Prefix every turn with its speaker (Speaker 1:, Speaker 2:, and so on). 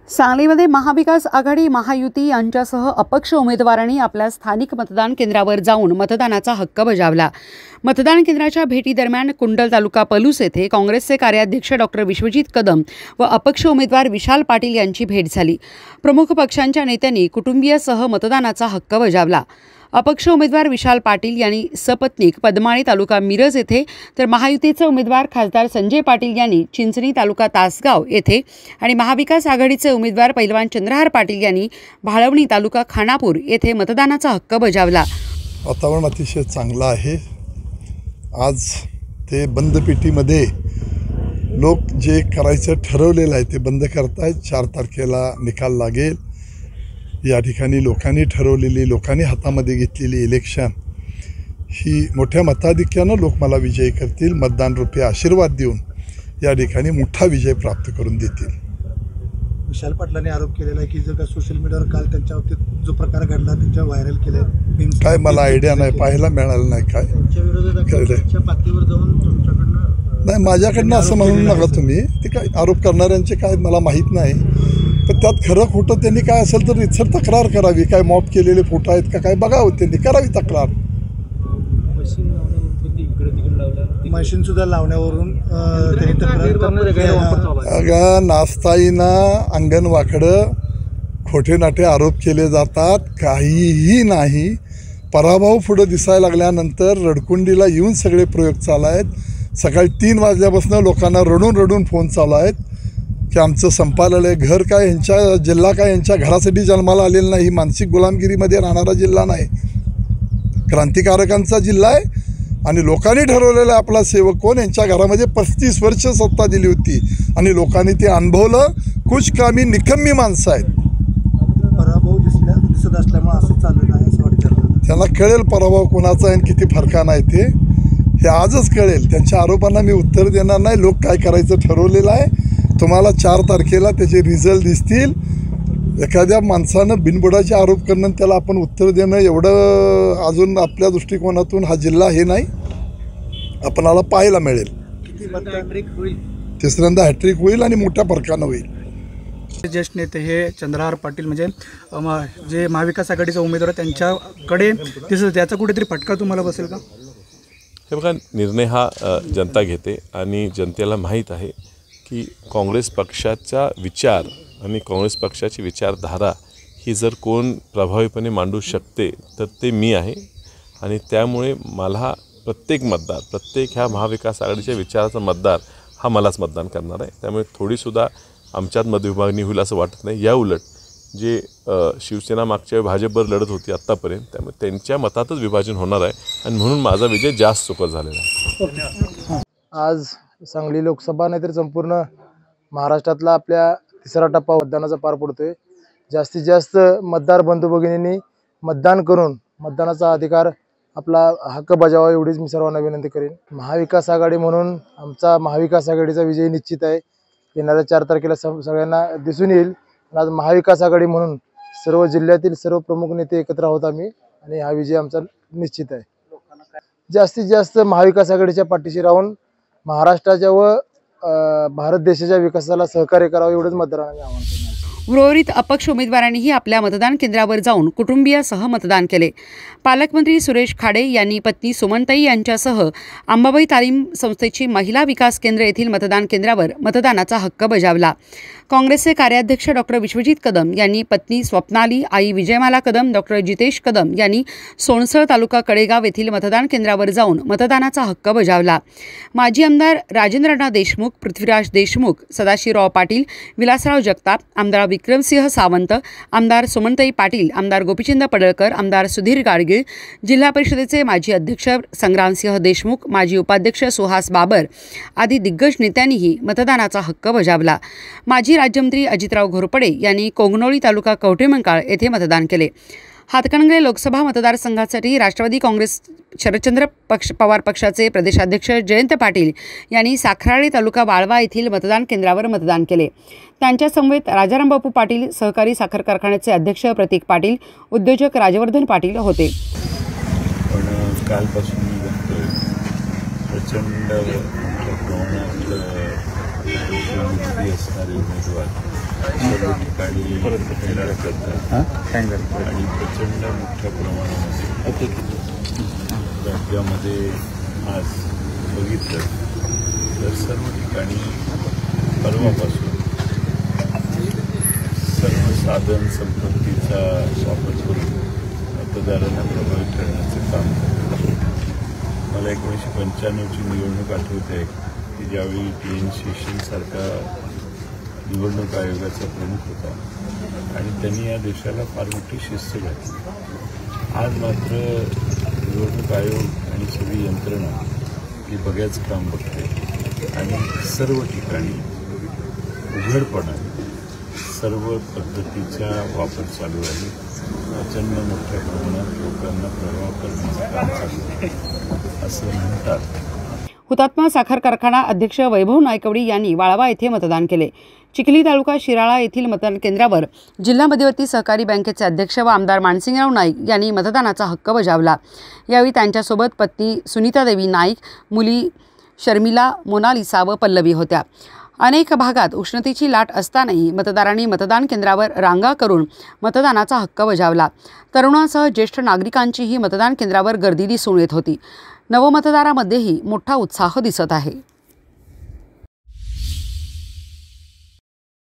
Speaker 1: सांगलीमध्ये महाविकास आघाडी महायुती यांच्यासह अपक्ष उमेदवारांनी आपल्या स्थानिक मतदान केंद्रावर जाऊन मतदानाचा हक्क बजावला। मतदान केंद्राच्या भेटीदरम्यान कुंडल तालुका पलूस येथे काँग्रेसचे कार्याध्यक्ष डॉक्टर विश्वजित कदम व अपक्ष उमेदवार विशाल पाटील यांची भेट झाली। प्रमुख पक्षांच्या नेत्यांनी कुटुंबियासह मतदानाचा हक्क बजावला। अपक्ष उमेदवार विशाल पाटील यांनी सपत्नीक पद्माणी तालुका मिरज येथे तर महायुतीचे उमेदवार खासदार संजय पाटील यांनी चिंचणी तालुका तासगाव येथे आणि महाविकास आघाडीचे उमेदवार पैलवान चंद्रहार पाटील यांनी भाळवणी तालुका खानापूर येथे मतदानाचा हक्क बजावला।
Speaker 2: वातावरण अतिशय चांगलं आहे। आज ते बंद पेटीमध्ये लोक जे करायचं ठरवलेलं आहे ते बंद करतायत। 4 तारखेला निकाल लागेल। या ठिकाणी लोकांनी ठरवलेली, लोकांनी हातामध्ये घेतलेली इलेक्शन ही मोठ्या मताधिक्यानं लोक मला विजयी करतील, मतदान रूपी आशीर्वाद देऊन या ठिकाणी मोठा विजय प्राप्त करून देतील।
Speaker 3: विशाल पाटलांनी आरोप केलेला आहे की जर का सोशल मीडियावर काल त्यांच्या बाबतीत जो प्रकार घडला त्यांच्या व्हायरल केले
Speaker 2: काय मला आयडिया नाही, पाहायला मिळालं नाही। काय
Speaker 3: पातळीवर जाऊन तुमच्याकडनं
Speaker 2: नाही, माझ्याकडनं असं म्हणू नका तुम्ही। ते काय आरोप करणाऱ्यांचे काय मला माहीत नाही, पण त्यात खरं खोटं त्यांनी काय असेल तर इथं तक्रार करावी। काय मॉप केलेले फोटो आहेत का काय बघावं, त्यांनी करावी तक्रार।
Speaker 3: मशीन सुद्धा लावण्यावरून
Speaker 2: अगं नास्ताईनं अंगण वाकडं खोटे नाटे आरोप केले जातात, काहीही नाही। पराभव पुढं दिसायला लागल्यानंतर रडकुंडीला येऊन सगळे प्रयोग चालू आहेत। सकाळी 3 वाजल्यापासून लोकांना रडून रडून फोन चालू आहेत की आमचं संपालेलं आहे घर। काय यांच्या जिल्हा काय यांच्या घरासाठी जन्माला आलेला नाही, मानसिक गुलामगिरीमध्ये राहणारा जिल्हा नाही, क्रांतिकारकांचा जिल्हा आहे। आणि लोकांनी ठरवलेलं आहे आपला सेवक कोण। यांच्या घरामध्ये 35 वर्ष सत्ता दिली होती आणि लोकांनी ते अनुभवलं। कुचकामी निकम्मी माणसं आहेत।
Speaker 3: पराभव दिसत असल्यामुळे असं चाललेलं आहे असं वाटतं।
Speaker 2: त्यांना कळेल पराभव कोणाचा आहे किती फरकानं आहे ते, हे आजच कळेल। त्यांच्या आरोपांना मी उत्तर देणार नाही। लोक काय करायचं ठरवलेलं आहे। तुम्हाला 4 तारखेला त्याचे रिझल्ट दिसतील। एखाद्या माणसानं बिनबुडाचे आरोप करणं त्याला आपण उत्तर देणं एवढं अजून आपल्या दृष्टिकोनातून हा जिल्हा हे नाही, आपणाला पाहायला मिळेल। तिसऱ्यांदा हॅट्रिक होईल आणि मोठ्या फरकानं होईल।
Speaker 3: ज्येष्ठ नेते हे चंद्रहार पाटील म्हणजे जे महाविकास आघाडीचा उमेदवार त्यांच्याकडे दिसत, त्याचा कुठेतरी फटका तुम्हाला बसेल का?
Speaker 4: हे बघा, निर्णय हा जनता घेते आणि जनतेला माहीत आहे की काँग्रेस पक्षाचा विचार आणि काँग्रेस पक्षाची विचारधारा ही जर कोण प्रभावीपणे मांडू शकते तर ते मी आहे। आणि त्यामुळे मला प्रत्येक मतदार, प्रत्येक ह्या महाविकास आघाडीच्या विचाराचा मतदार हा मलाच मतदान करणार आहे। त्यामुळे थोडीसुद्धा आमच्यात मतविभागणी होईल असं वाटत नाही। या उलट जे शिवसेना मागच्या भाजपवर लढत होती आत्तापर्यंत, त्यामुळे त्यांच्या मतातच विभाजन होणार आहे आणि म्हणून माझा विजय जास्त सुकर झालेला आहे।
Speaker 5: आज सांगली लोकसभा नाही तर संपूर्ण महाराष्ट्रातला आपल्या 3रा टप्पा मतदानाचा पार पडतोय। जास्तीत जास्त मतदार बंधू भगिनींनी मतदान करून मतदानाचा अधिकार आपला हक्क बजावा एवढीच मी सर्वांना विनंती करेन। महाविकास आघाडी म्हणून आमचा महाविकास आघाडीचा विजय निश्चित आहे। येणाऱ्या 4 तारखेला सगळ्यांना दिसून येईल। आज महाविकास आघाडी म्हणून सर्व जिल्ह्यातील सर्व प्रमुख नेते एकत्र आहोत आम्ही आणि हा विजय आमचा निश्चित आहे। जास्तीत जास्त महाविकास आघाडीच्या पाठीशी राहून महाराष्ट्राच्या व भारत देशाच्या विकासाला सहकार्य करावं एवढंच मतदारांना आवाहन करणार।
Speaker 1: उर्वरित अपक्ष उमेदवारांनीही आपल्या मतदान केंद्रावर जाऊन कुटुंबियासह मतदान केले। पालकमंत्री सुरेश खाडे यांनी पत्नी सुमनताई यांच्यासह अंबाबाई तालीम संस्थेची महिला विकास केंद्र येथील मतदान केंद्रावर मतदानाचा हक्क बजावला। काँग्रेसचे कार्याध्यक्ष डॉक्टर विश्वजित कदम यांनी पत्नी स्वप्नाली, आई विजयमाला कदम, डॉक्टर जितेश कदम यांनी सोनसळ तालुका कडेगाव येथील मतदान केंद्रावर जाऊन मतदानाचा हक्क बजावला। माजी आमदार राजेंद्रनाथ देशमुख, पृथ्वीराज देशमुख, सदाशिवराव पाटील, विलासराव जगताप, आमदार विक्रमसिंह सावंत, आमदार सुमनताई पाटील, आमदार गोपीचंद पडळकर, आमदार सुधीर गाडगीळ, जिल्हा परिषदेचे माजी अध्यक्ष संग्रामसिंह देशमुख, माजी उपाध्यक्ष सुहास बाबर आदी दिग्गज नेत्यांनीही मतदानाचा हक्क बजावला। माजी राज्यमंत्री अजितराव घोरपडे यांनी कोंगनोळी तालुका कवठेमंकाळ येथे मतदान केले। हातकणंगले लोकसभा मतदारसंघासाठी राष्ट्रवादी काँग्रेस शरदचंद्र पवार पक्षाचे प्रदेशाध्यक्ष जयंत पाटील यांनी साखराळे तालुका वाळवा येथील मतदान केंद्रावर मतदान केले। त्यांच्या समवेत राजारामबापू पाटील सहकारी साखर कारखान्याचे अध्यक्ष प्रतीक पाटील, उद्योजक राजवर्धन पाटील होते।
Speaker 6: कालपासून प्रचंड विरोधी असणारे उमेदवार सर्व ठिकाणी येणार करतात आणि प्रचंड मोठ्या प्रमाणामध्ये राज्यामध्ये आज बघितलं तर सर्व ठिकाणी परवापासून सर्व साधन संपत्तीचा वापर करून मतदारांना प्रभावित करण्याचं काम करतात. मला 1995ची निवडणूक आठवते की ज्यावेळी TN शेषनसारखा निवडणूक आयोगाचा प्रमुख होता आणि त्यांनी या देशाला फार मोठी शिस्त घातली. आज मात्र निवडणूक आयोग आणि सगळी यंत्रणा ही बघ्याचं काम बघते आणि सर्व ठिकाणी उघडपणाने सर्व पद्धतीचा वापर चालू आहे. प्रचंड मोठ्या प्रमाणात लोकांना प्रभाव करण्याचं काम चालू आहे असं म्हणतात.
Speaker 1: हुतात्मा साखर कारखाना अध्यक्ष वैभव नायकवडी यांनी वाळवा येथे मतदान केले. चिखली तालुका शिराळा येथील मतदान केंद्रावर जिल्हा मध्यवर्ती सहकारी बँकेचे अध्यक्ष व आमदार मानसिंगराव नाईक यांनी मतदानाचा हक्क बजावला. यावेळी त्यांच्यासोबत पत्नी सुनीतादेवी नाईक, मुली शर्मिला, मोनालिसा व पल्लवी होत्या. अनेक भागात उष्णतेची लाट असतानाही मतदारांनी मतदान केंद्रावर रांगा करून मतदानाचा हक्क बजावला. तरुणांसह ज्येष्ठ नागरिकांचीही मतदान केंद्रावर गर्दी दिसून येत होती. नवमतदारामध्येही मोठा उत्साह दिसत आहे.